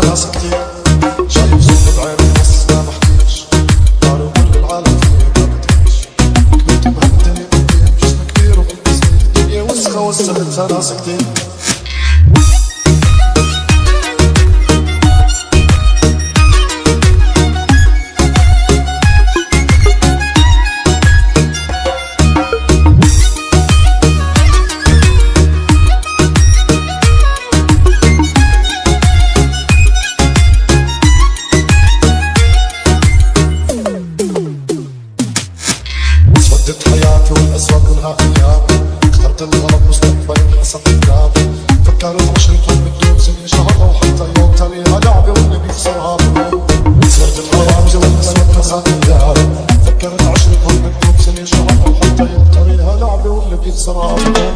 ناس كتير. شايف ظل بعيني بس ما بحكيش، قالوا كل العالم فيا ما بتعيش. كنت مهدني بالدنيا جسم كبير وقلبي صغير، الدنيا وسخة وسختها ناس كتير. بدت حياتي والأسواق كلها أيامي، اخترت الغلط مستقبلي انحسن قدامي. فكرت عشرتهم بتدوم سنين شهر أو حتى يوم، تاليها لعبة واللي بيخسرها بيوم. صرت الغرامزة والأسواق كلها أيامي، فكرت عشرتهم بتدوم سنين شهر أو حتى يوم، تاليها لعبة واللي بيخسرها بيوم.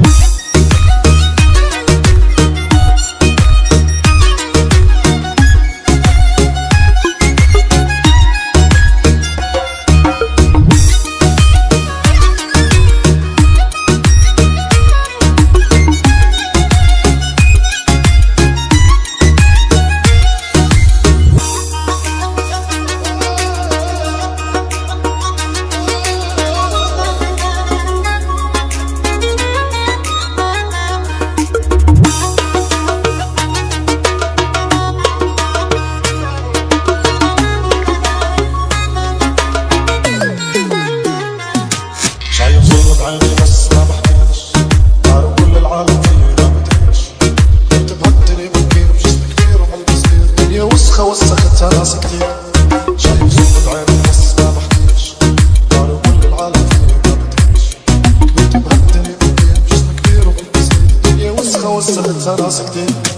شايف ظل بعيني بس ما بحكيش، قالوا كل العالم فيا ما بتعيش. كنت مهدني بالكير بجسم كبير وقلبي صغير، الدنيا وسخة وسختها ناس كتير. شايف ظل بعيني بس ما بحكيش، قالوا كل العالم فيا ما بتعيش. كنت مهدني بالكير بجسم كبير وقلبي صغير، الدنيا وسخة وسختها ناس كتير.